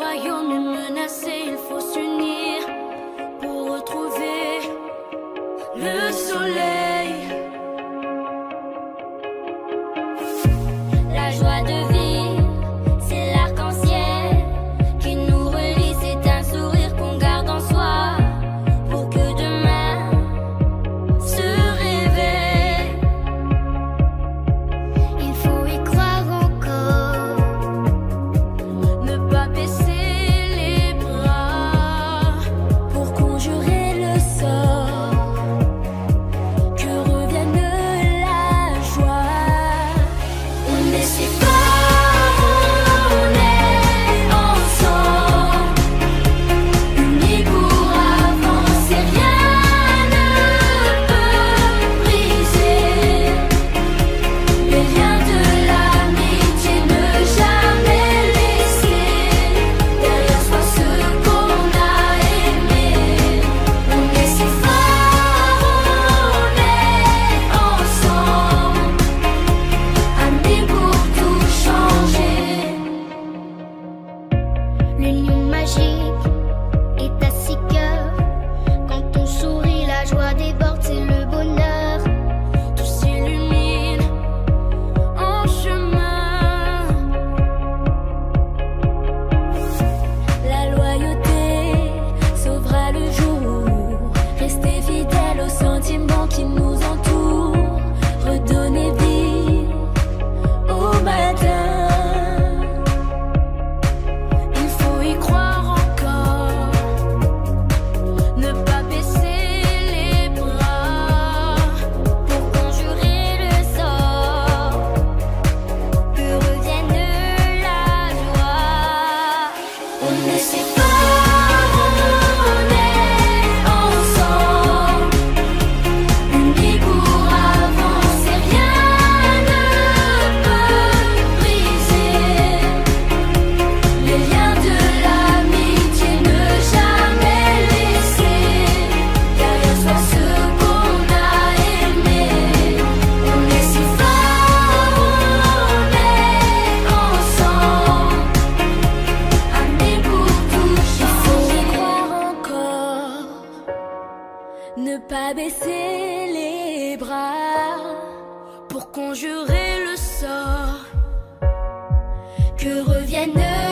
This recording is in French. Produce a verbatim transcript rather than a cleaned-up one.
royaume est menacé, il faut s'unir pour retrouver le soleil. La joie de vivre, c'est l'arc-en-ciel qui nous relie, c'est un sourire qu'on garde en soi pour que demain se réveille. Il faut y croire encore, ne pas baisser les bras pour conjurer le sort, que revienne la joie. On est si fort, on est ensemble, unis pour avancer, rien ne peut briser les liens de l'amitié, ne jamais laisser derrière soi ce qu'on a aimé. On est si fort, on est ensemble, amis pour tout changer. L'union magique est à six cœurs. Quand on sourit, la joie déborde, c'est le bonheur. Tout s'illumine en chemin. La loyauté sauvera le jour. Restez fidèles aux sentiments qui nous entourent. Redonnez vie au matin. Il faut y croire encore, ne pas baisser les bras pour conjurer le sort, que revienne la joie. On est si fort, on est ensemble, unis pour avancer, rien ne peut briser les liens de l'amitié, ne jamais laisser derrière soi ce qu'on a aimé. On est si fort, on est ensemble, amis pour tout changer. Il faut y croire encore, ne pas baisser les bras pour conjurer le sort, que revienne